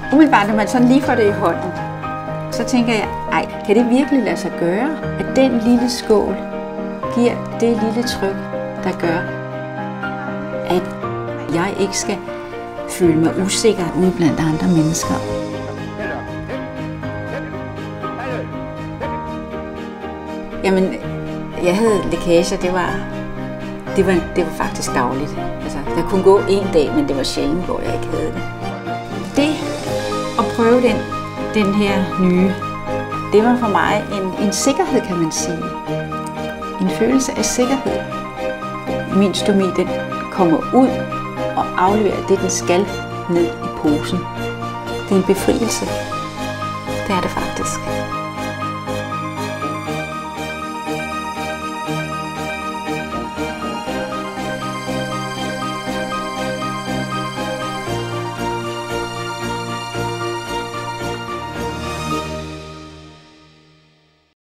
Umiddelbart, når man sådan lige får det i hånden, så tænker jeg, ej, kan det virkelig lade sig gøre, at den lille skål giver det lille tryk, der gør, at jeg ikke skal føle mig usikker ude blandt andre mennesker. Jamen, jeg havde lækager, det var faktisk dagligt. Altså, der kunne gå en dag, men det var sjældent, hvor jeg ikke havde det. Det at prøve den her nye, det var for mig en sikkerhed, kan man sige. En følelse af sikkerhed. Min stomi, den kommer ud og afleverer det, den skal, ned i posen. Det er en befrielse. Det er det faktisk.